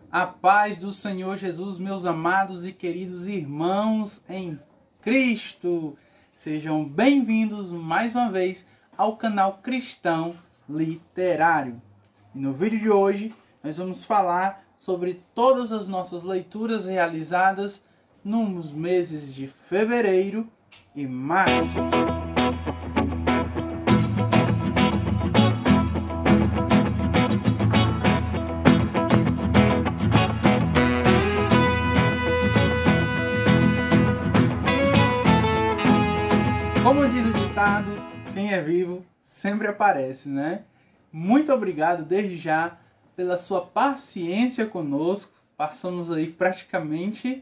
A paz do Senhor Jesus, meus amados e queridos irmãos em Cristo. Sejam bem-vindos mais uma vez ao canal Cristão Literário. E no vídeo de hoje nós vamos falar sobre todas as nossas leituras realizadas nos meses de fevereiro e março. Como diz o ditado, quem é vivo sempre aparece, né? Muito obrigado desde já pela sua paciência conosco. Passamos aí praticamente,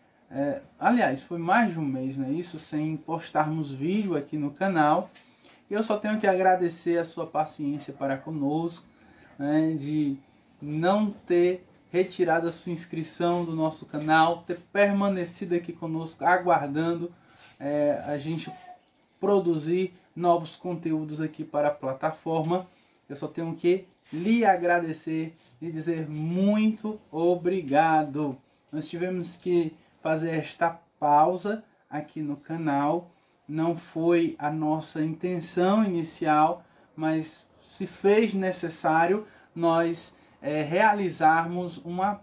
aliás, foi mais de um mês, não é isso? Sem postarmos vídeo aqui no canal. E eu só tenho que agradecer a sua paciência para conosco, né? De não ter retirado a sua inscrição do nosso canal, ter permanecido aqui conosco, aguardando a gente produzir novos conteúdos aqui para a plataforma. Eu só tenho que lhe agradecer e dizer muito obrigado. Nós tivemos que fazer esta pausa aqui no canal. Não foi a nossa intenção inicial, mas se fez necessário nós realizarmos uma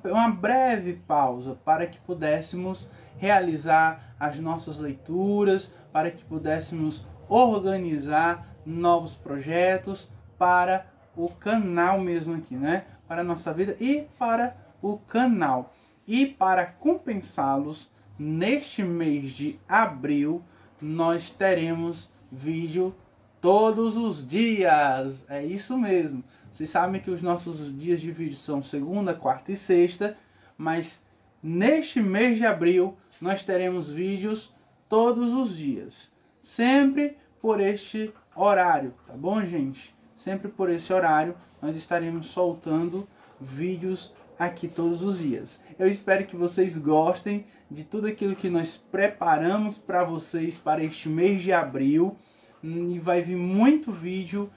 breve pausa para que pudéssemos realizar as nossas leituras, para que pudéssemos organizar novos projetos para o canal mesmo aqui, né? Para a nossa vida e para o canal. E para compensá-los, neste mês de abril, nós teremos vídeo todos os dias. É isso mesmo. Vocês sabem que os nossos dias de vídeo são segunda, quarta e sexta, mas neste mês de abril nós teremos vídeos todos os dias, sempre por este horário, tá bom, gente? Sempre por esse horário nós estaremos soltando vídeos aqui todos os dias. Eu espero que vocês gostem de tudo aquilo que nós preparamos para vocês para este mês de abril. E vai vir muito vídeo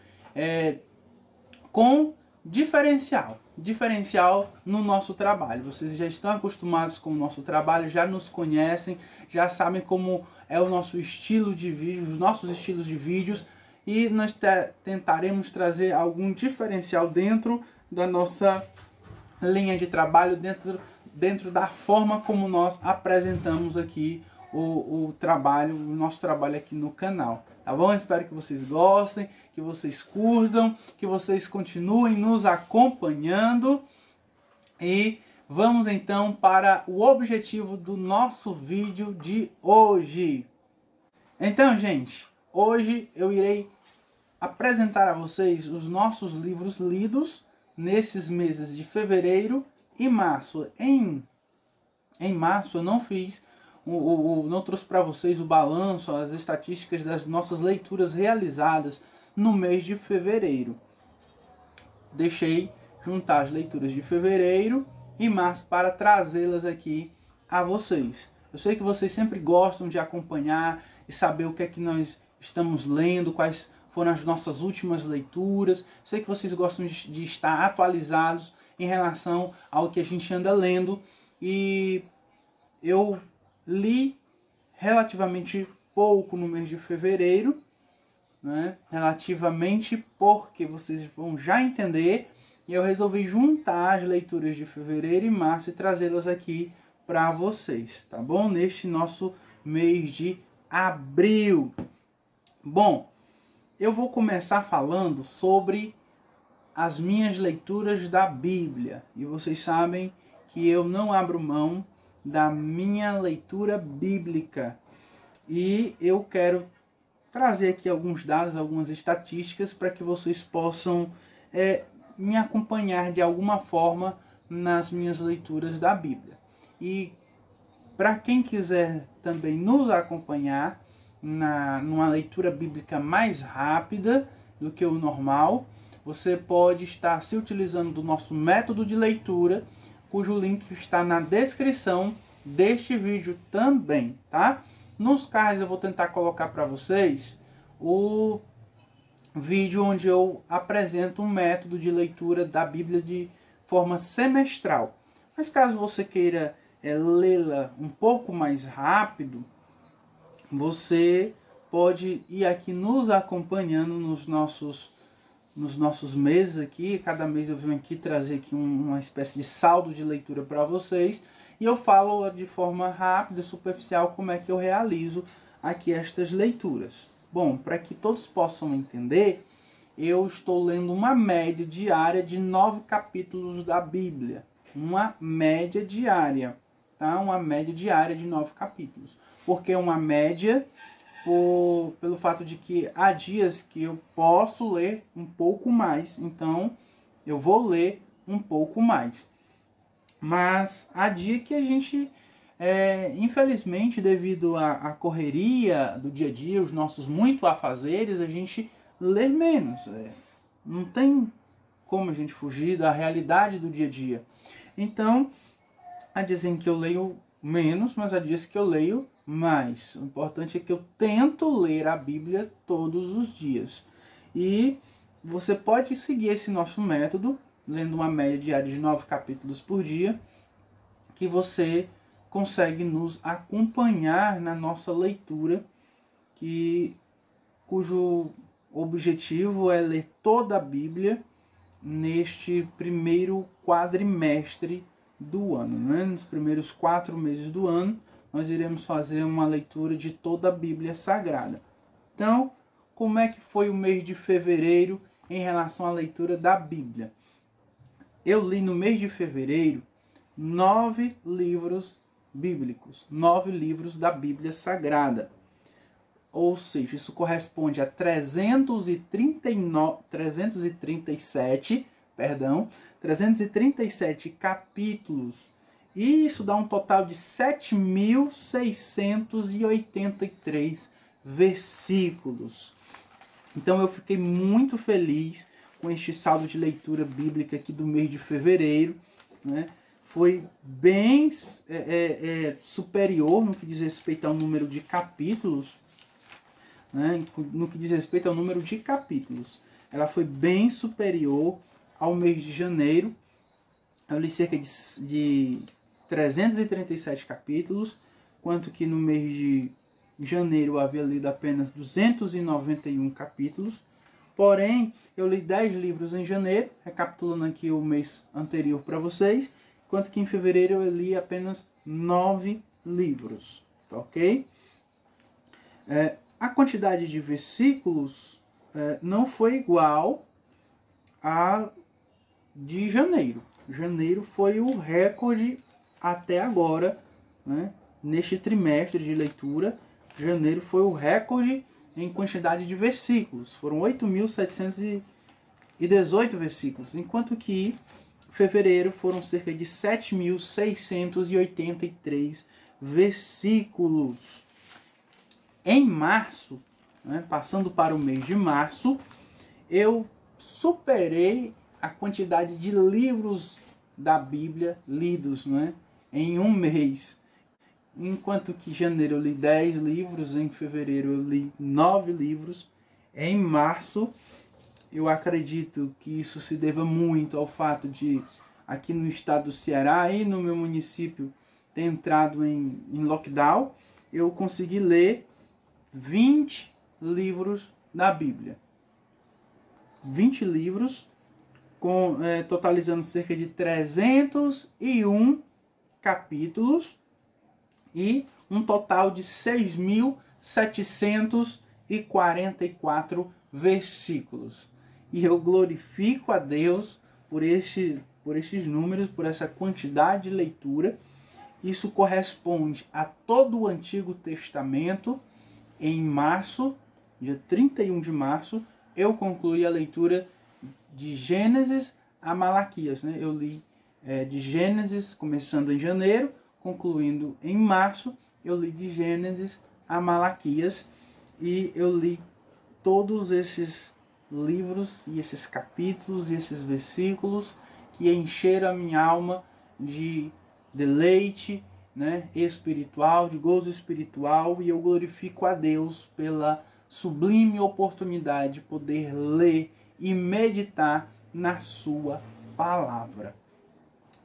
com diferencial no nosso trabalho. Vocês já estão acostumados com o nosso trabalho, já nos conhecem, já sabem como é o nosso estilo de vídeo, os nossos estilos de vídeos, e nós tentaremos trazer algum diferencial dentro da nossa linha de trabalho, dentro da forma como nós apresentamos aqui o nosso trabalho aqui no canal, tá bom? Espero que vocês gostem, que vocês curtam, que vocês continuem nos acompanhando. E vamos então para o objetivo do nosso vídeo de hoje. Então, gente, hoje eu irei apresentar a vocês os nossos livros lidos nesses meses de fevereiro e março. Em março eu não trouxe para vocês o balanço, as estatísticas das nossas leituras realizadas no mês de fevereiro. Deixei juntar as leituras de fevereiro e março para trazê-las aqui a vocês. Eu sei que vocês sempre gostam de acompanhar e saber o que é que nós estamos lendo, quais foram as nossas últimas leituras. Eu sei que vocês gostam de estar atualizados em relação ao que a gente anda lendo. E eu li relativamente pouco no mês de fevereiro, né? Relativamente, porque vocês vão já entender. E eu resolvi juntar as leituras de fevereiro e março e trazê-las aqui para vocês, tá bom? Neste nosso mês de abril. Bom, eu vou começar falando sobre as minhas leituras da Bíblia. E vocês sabem que eu não abro mão da minha leitura bíblica. E eu quero trazer aqui alguns dados, algumas estatísticas para que vocês possam me acompanhar de alguma forma nas minhas leituras da Bíblia. E para quem quiser também nos acompanhar numa leitura bíblica mais rápida do que o normal, você pode estar se utilizando do nosso método de leitura, cujo link está na descrição deste vídeo também, tá? Nos cards eu vou tentar colocar para vocês o vídeo onde eu apresento um método de leitura da Bíblia de forma semestral. Mas caso você queira lê-la um pouco mais rápido, você pode ir aqui nos acompanhando nos nossos meses aqui. Cada mês eu venho aqui trazer aqui uma espécie de saldo de leitura para vocês. E eu falo de forma rápida, superficial, como é que eu realizo aqui estas leituras. Bom, para que todos possam entender, eu estou lendo uma média diária de 9 capítulos da Bíblia. Uma média diária, tá? Uma média diária de 9 capítulos. Por que uma média? Pelo fato de que há dias que eu posso ler um pouco mais. Então, eu vou ler um pouco mais. Mas há dia que a gente, infelizmente, devido à correria do dia a dia, os nossos muito afazeres, a gente lê menos. Não tem como a gente fugir da realidade do dia a dia. Então, há dias em que eu leio menos, mas há dias que eu leio mais. O importante é que eu tento ler a Bíblia todos os dias. E você pode seguir esse nosso método, lendo uma média diária de 9 capítulos por dia, que você consegue nos acompanhar na nossa leitura, cujo objetivo é ler toda a Bíblia neste primeiro quadrimestre do ano, né? Nos primeiros 4 meses do ano, nós iremos fazer uma leitura de toda a Bíblia Sagrada. Então, como é que foi o mês de fevereiro em relação à leitura da Bíblia? Eu li no mês de fevereiro 9 livros bíblicos, 9 livros da Bíblia Sagrada. Ou seja, isso corresponde a 337 capítulos. E isso dá um total de 7.683 versículos. Então eu fiquei muito feliz com este saldo de leitura bíblica aqui do mês de fevereiro, né? Foi bem superior no que diz respeito ao número de capítulos, né? No que diz respeito ao número de capítulos. Ela foi bem superior ao mês de janeiro. Eu li cerca de 337 capítulos, quanto que no mês de janeiro eu havia lido apenas 291 capítulos. Porém, eu li 10 livros em janeiro, recapitulando aqui o mês anterior para vocês, enquanto que em fevereiro eu li apenas 9 livros, tá ok? A quantidade de versículos não foi igual a de janeiro. Janeiro foi o recorde até agora, né? Neste trimestre de leitura. Janeiro foi o recorde em quantidade de versículos. Foram 8.718 versículos, enquanto que fevereiro foram cerca de 7.683 versículos. Em março, né, passando para o mês de março, eu superei a quantidade de livros da Bíblia lidos, né, em um mês. Enquanto que em janeiro eu li 10 livros, em fevereiro eu li 9 livros. Em março, eu acredito que isso se deva muito ao fato de, aqui no estado do Ceará e no meu município, ter entrado em lockdown. Eu consegui ler 20 livros da Bíblia. 20 livros, totalizando cerca de 301 capítulos e um total de 6.744 versículos. E eu glorifico a Deus por estes números, por essa quantidade de leitura. Isso corresponde a todo o Antigo Testamento. Em março, dia 31 de março, eu concluí a leitura de Gênesis a Malaquias, né? Eu li de Gênesis, começando em janeiro, concluindo em março. Eu li de Gênesis a Malaquias e eu li todos esses livros e esses capítulos e esses versículos que encheram a minha alma de deleite, né, espiritual, de gozo espiritual, e eu glorifico a Deus pela sublime oportunidade de poder ler e meditar na sua palavra.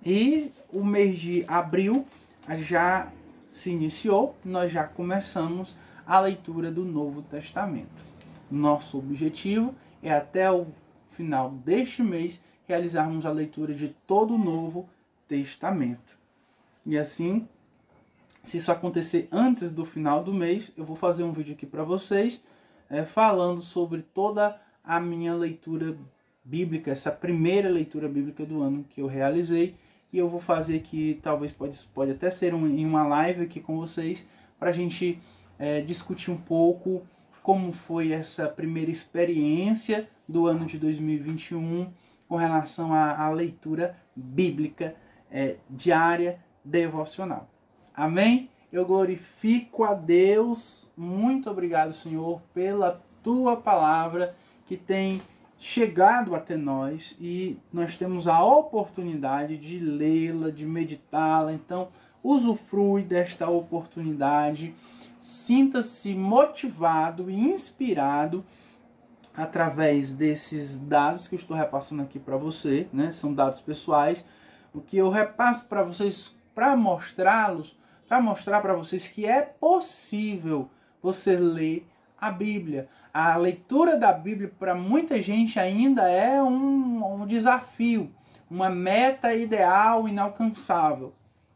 E o mês de abril já se iniciou, nós já começamos a leitura do Novo Testamento. Nosso objetivo é até o final deste mês realizarmos a leitura de todo o Novo Testamento. E assim, se isso acontecer antes do final do mês, eu vou fazer um vídeo aqui para vocês falando sobre toda a minha leitura bíblica, essa primeira leitura bíblica do ano que eu realizei. E eu vou fazer aqui, talvez pode até ser em uma live aqui com vocês, para a gente discutir um pouco como foi essa primeira experiência do ano de 2021 com relação à leitura bíblica diária devocional. Amém? Eu glorifico a Deus. Muito obrigado, Senhor, pela tua palavra que tem chegado até nós e nós temos a oportunidade de lê-la, de meditá-la. Então, usufrui desta oportunidade, sinta-se motivado e inspirado através desses dados que eu estou repassando aqui para você, né? São dados pessoais, o que eu repasso para vocês para mostrá-los, para mostrar para vocês que é possível você ler a Bíblia. A leitura da Bíblia para muita gente ainda é um desafio, uma meta ideal inalcançável,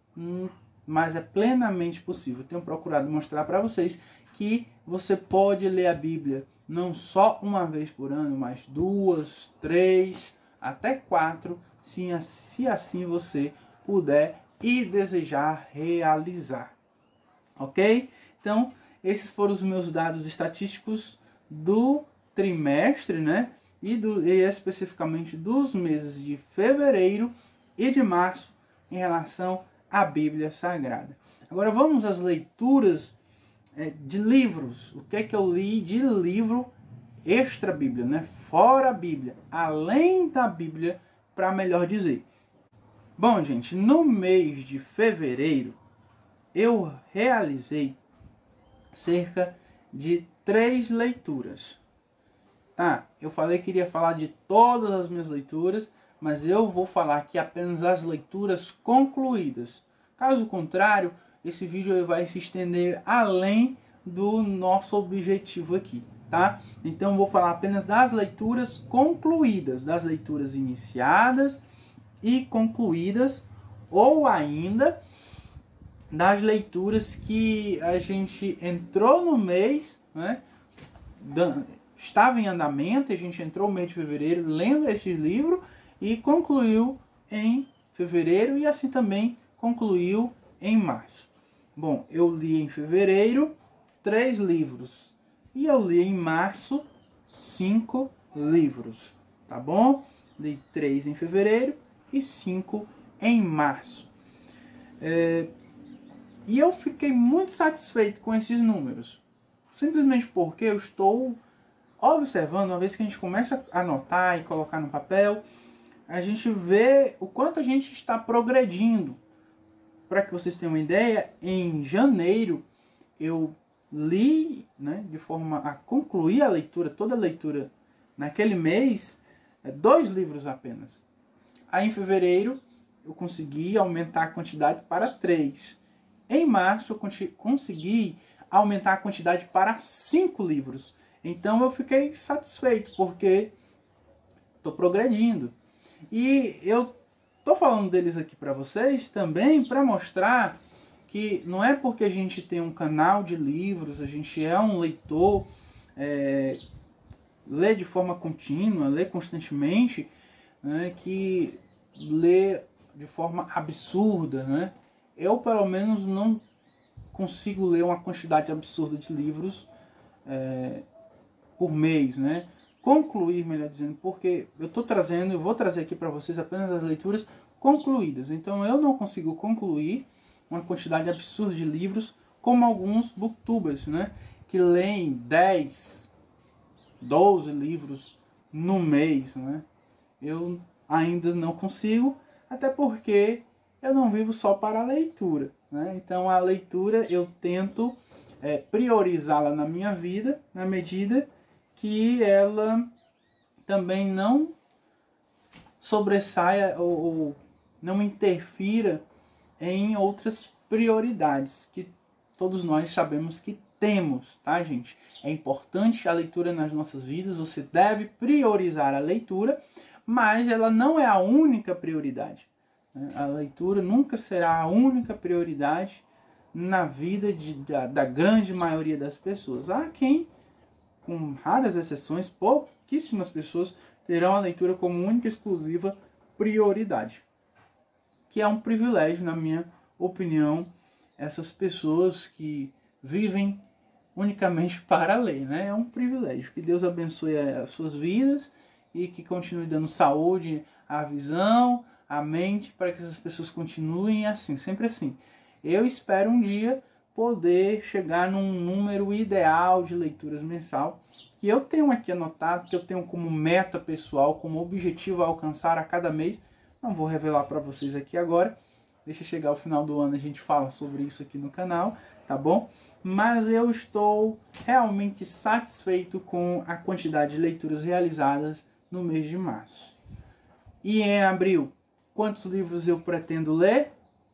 mas é plenamente possível. Eu tenho procurado mostrar para vocês que você pode ler a Bíblia não só uma vez por ano, mas 2, 3, até 4, se assim você puder e desejar realizar. Ok? Então, esses foram os meus dados estatísticos do trimestre, né? E especificamente dos meses de fevereiro e de março em relação à Bíblia Sagrada. Agora vamos às leituras de livros. O que é que eu li de livro extra Bíblia, né? Fora a Bíblia, além da Bíblia, para melhor dizer. Bom, gente, no mês de fevereiro eu realizei cerca de 3 leituras. Tá, eu falei que iria falar de todas as minhas leituras, mas eu vou falar aqui apenas das leituras concluídas. Caso contrário, esse vídeo vai se estender além do nosso objetivo aqui, tá? Então eu vou falar apenas das leituras concluídas, das leituras iniciadas e concluídas, ou ainda das leituras que a gente entrou no mês, né? Estava em andamento, a gente entrou no mês de fevereiro lendo este livro e concluiu em fevereiro e assim também concluiu em março. Bom, eu li em fevereiro 3 livros e eu li em março 5 livros, tá bom? Li 3 em fevereiro e 5 em março. E eu fiquei muito satisfeito com esses números, simplesmente porque eu estou observando, uma vez que a gente começa a anotar e colocar no papel, a gente vê o quanto a gente está progredindo. Para que vocês tenham uma ideia, em janeiro eu li, né, de forma a concluir a leitura, toda a leitura naquele mês, 2 livros apenas. Aí em fevereiro eu consegui aumentar a quantidade para 3. Em março eu consegui aumentar a quantidade para 5 livros. Então eu fiquei satisfeito porque estou progredindo. E eu estou falando deles aqui para vocês também para mostrar que não é porque a gente tem um canal de livros, a gente é um leitor, lê de forma contínua, lê constantemente, né, que lê de forma absurda, né? Eu, pelo menos, não consigo ler uma quantidade absurda de livros por mês, né? Concluir, melhor dizendo, porque eu vou trazer aqui para vocês apenas as leituras concluídas. Então eu não consigo concluir uma quantidade absurda de livros como alguns booktubers, né? Que leem 10, 12 livros no mês, né? Eu ainda não consigo, até porque eu não vivo só para a leitura, né? Então a leitura eu tento priorizá-la na minha vida, na medida que ela também não sobressaia ou não interfira em outras prioridades que todos nós sabemos que temos, tá, gente? É importante a leitura nas nossas vidas, você deve priorizar a leitura, mas ela não é a única prioridade. A leitura nunca será a única prioridade na vida da grande maioria das pessoas. Há quem, com raras exceções, pouquíssimas pessoas terão a leitura como única e exclusiva prioridade. Que é um privilégio, na minha opinião, essas pessoas que vivem unicamente para ler, né? É um privilégio. Que Deus abençoe as suas vidas e que continue dando saúde à visão, à mente, para que essas pessoas continuem assim, sempre assim. Eu espero um dia poder chegar num número ideal de leituras mensal, que eu tenho aqui anotado, que eu tenho como meta pessoal, como objetivo a alcançar a cada mês. Não vou revelar para vocês aqui agora. Deixa chegar o final do ano, a gente fala sobre isso aqui no canal, tá bom? Mas eu estou realmente satisfeito com a quantidade de leituras realizadas no mês de março. E em abril, quantos livros eu pretendo ler?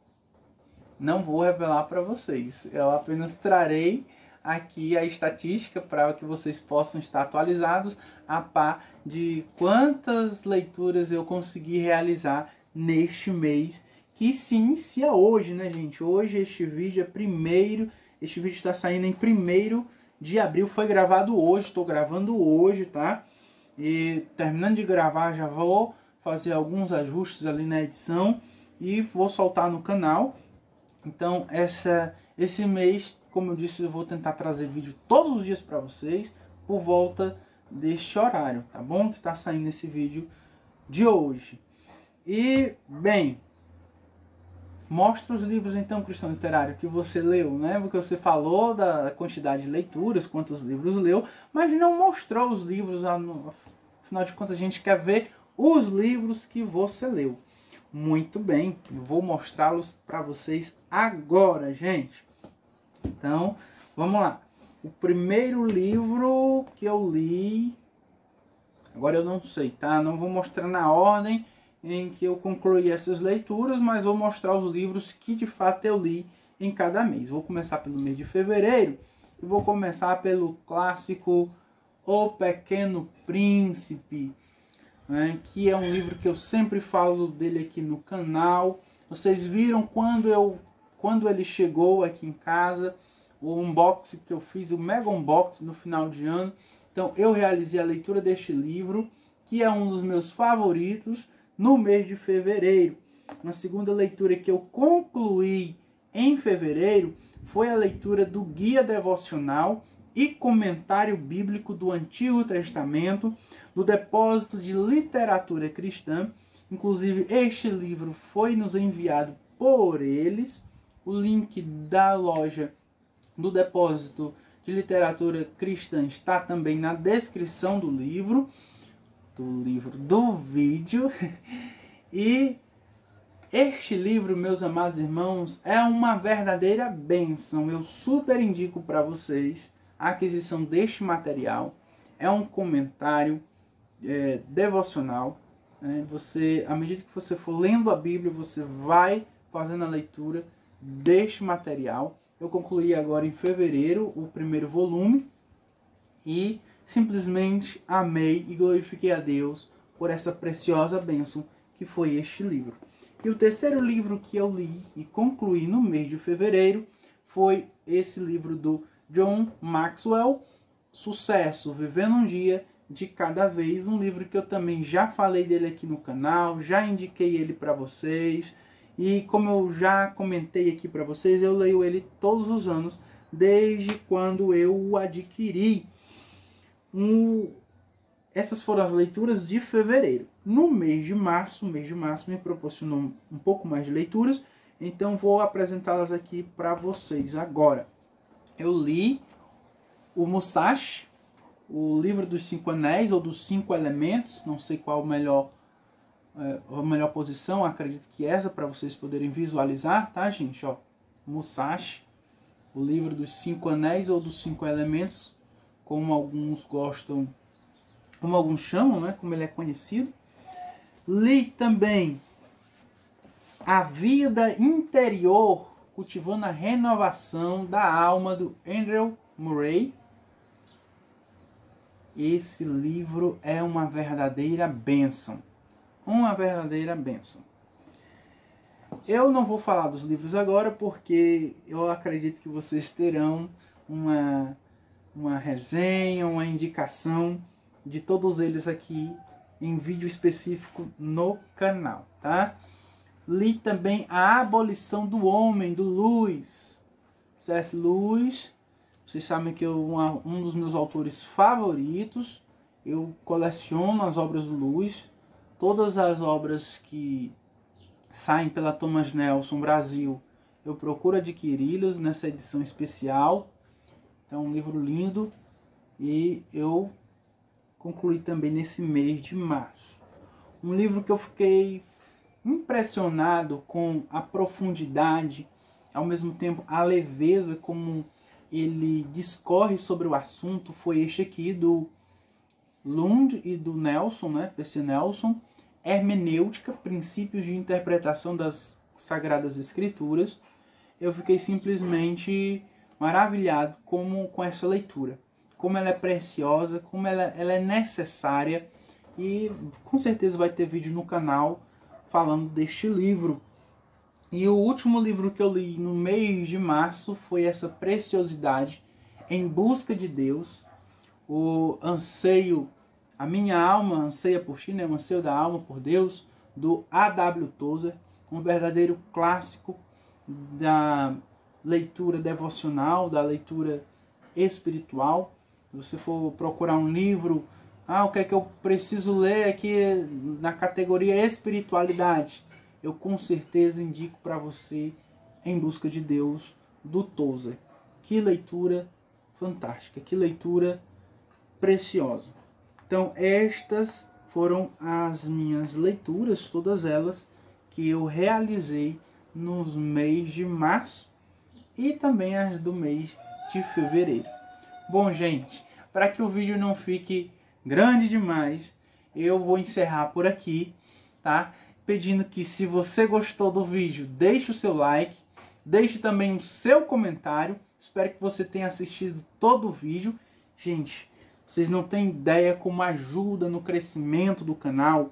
Não vou revelar para vocês. Eu apenas trarei aqui a estatística para que vocês possam estar atualizados a par de quantas leituras eu consegui realizar neste mês que se inicia hoje, né, gente? Hoje este vídeo é primeiro, este vídeo está saindo em 1º de abril, foi gravado hoje, estou gravando hoje, tá? E terminando de gravar já vou fazer alguns ajustes ali na edição e vou soltar no canal. Então esse mês, como eu disse, eu vou tentar trazer vídeo todos os dias para vocês por volta deste horário, tá bom? Que está saindo esse vídeo de hoje. E, bem, mostra os livros, então, Cristão Literário, que você leu, né? Porque você falou da quantidade de leituras, quantos livros leu, mas não mostrou os livros. Afinal de contas, a gente quer ver os livros que você leu. Muito bem, eu vou mostrá-los para vocês agora, gente. Então, vamos lá. O primeiro livro que eu li, agora eu não sei, tá? Não vou mostrar na ordem em que eu concluí essas leituras, mas vou mostrar os livros que de fato eu li em cada mês. Vou começar pelo mês de fevereiro e vou começar pelo clássico O Pequeno Príncipe, né, que é um livro que eu sempre falo dele aqui no canal. Vocês viram quando ele chegou aqui em casa, o unboxing que eu fiz, o mega unboxing no final de ano. Então eu realizei a leitura deste livro, que é um dos meus favoritos, no mês de fevereiro. Uma segunda leitura que eu concluí em fevereiro foi a leitura do Guia Devocional e Comentário Bíblico do Antigo Testamento, do Depósito de Literatura Cristã. Inclusive, este livro foi nos enviado por eles. O link da loja do Depósito de Literatura Cristã está também na descrição do vídeo. E este livro, meus amados irmãos, é uma verdadeira bênção. Eu super indico para vocês a aquisição deste material. É um comentário devocional. À medida que você for lendo a Bíblia, você vai fazendo a leitura deste material. Eu concluí agora em fevereiro o primeiro volume e simplesmente amei e glorifiquei a Deus por essa preciosa bênção que foi este livro. E o terceiro livro que eu li e concluí no mês de fevereiro foi esse livro do John Maxwell, Sucesso, Vivendo um Dia de Cada Vez, um livro que eu também já falei dele aqui no canal, já indiquei ele para vocês, e como eu já comentei aqui para vocês, eu leio ele todos os anos, desde quando eu o adquiri. Essas foram as leituras de fevereiro. No mês de março, me proporcionou um pouco mais de leituras, então vou apresentá-las aqui para vocês agora. Eu li o Musashi, o livro dos 5 anéis ou dos 5 elementos, não sei qual a melhor posição, acredito que essa, para vocês poderem visualizar, tá, gente? Ó, Musashi, o livro dos 5 anéis ou dos 5 elementos, como alguns gostam, como alguns chamam, né, como ele é conhecido. Li também A Vida Interior, cultivando a renovação da alma, do Andrew Murray. Esse livro é uma verdadeira bênção. Uma verdadeira bênção. Eu não vou falar dos livros agora, porque eu acredito que vocês terão uma resenha, uma indicação de todos eles aqui em vídeo específico no canal, tá? Li também A Abolição do Homem, do Lewis. C.S. Lewis, vocês sabem que um dos meus autores favoritos. Eu coleciono as obras do Lewis. Todas as obras que saem pela Thomas Nelson Brasil, eu procuro adquiri-las nessa edição especial. Então, um livro lindo. E eu concluí também nesse mês de março. Um livro que eu fiquei impressionado com a profundidade, ao mesmo tempo a leveza como ele discorre sobre o assunto, foi este aqui do Lund e do Nelson, né? P.C. Nelson, Hermenêutica, Princípios de Interpretação das Sagradas Escrituras. Eu fiquei simplesmente maravilhado com essa leitura, como ela é preciosa, como ela é necessária, e com certeza vai ter vídeo no canal falando deste livro. E o último livro que eu li no mês de março foi essa preciosidade, Em Busca de Deus, o anseio, a minha alma anseia por ti, né? O anseio da alma por Deus, do A.W. Tozer, um verdadeiro clássico da leitura devocional, da leitura espiritual. Se você for procurar um livro, o que é que eu preciso ler aqui na categoria espiritualidade? Eu com certeza indico para você Em Busca de Deus, do Tozer. Que leitura fantástica, que leitura preciosa. Então, estas foram as minhas leituras, todas elas que eu realizei nos mês de março e também as do mês de fevereiro. Bom, gente, para que o vídeo não fique grande demais, eu vou encerrar por aqui, tá? Pedindo que, se você gostou do vídeo, deixe o seu like, deixe também o seu comentário. Espero que você tenha assistido todo o vídeo. Gente, vocês não têm ideia como ajuda no crescimento do canal,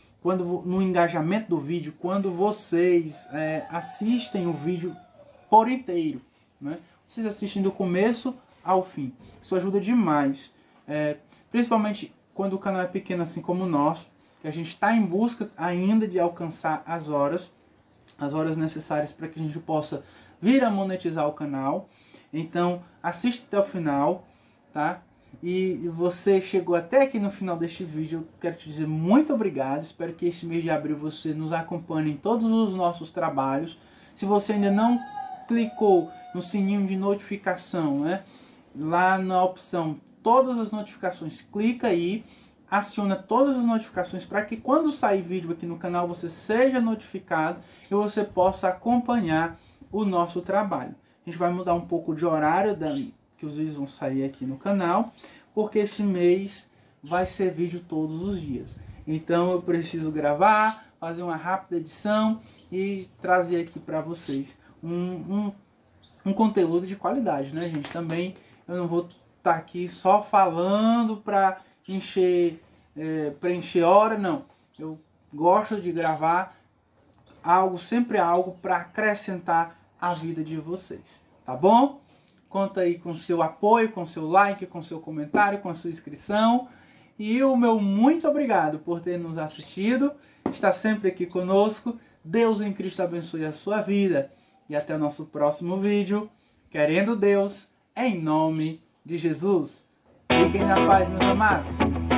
no engajamento do vídeo, quando vocês assistem o vídeo por inteiro, né? Vocês assistem do começo ao fim. Isso ajuda demais. Principalmente quando o canal é pequeno assim como o nosso, que a gente está em busca ainda de alcançar as horas necessárias para que a gente possa vir a monetizar o canal. Então, assiste até o final, tá? E você chegou até aqui no final deste vídeo, eu quero te dizer muito obrigado. Espero que esse mês de abril você nos acompanhe em todos os nossos trabalhos. Se você ainda não clicou no sininho de notificação, né? Lá na opção todas as notificações, clica aí, aciona todas as notificações para que quando sair vídeo aqui no canal você seja notificado e você possa acompanhar o nosso trabalho. A gente vai mudar um pouco de horário que os vídeos vão sair aqui no canal, porque esse mês vai ser vídeo todos os dias. Então eu preciso gravar, fazer uma rápida edição e trazer aqui para vocês um conteúdo de qualidade, né, gente? Também eu não vou estar aqui só falando para preencher hora, não. Eu gosto de gravar sempre algo para acrescentar a vida de vocês, tá bom? Conta aí com seu apoio, com seu like, com seu comentário, com a sua inscrição. E o meu muito obrigado por ter nos assistido, está sempre aqui conosco. Deus em Cristo abençoe a sua vida. E até o nosso próximo vídeo. Querendo Deus, em nome de Jesus. Fiquem na paz, meus amados.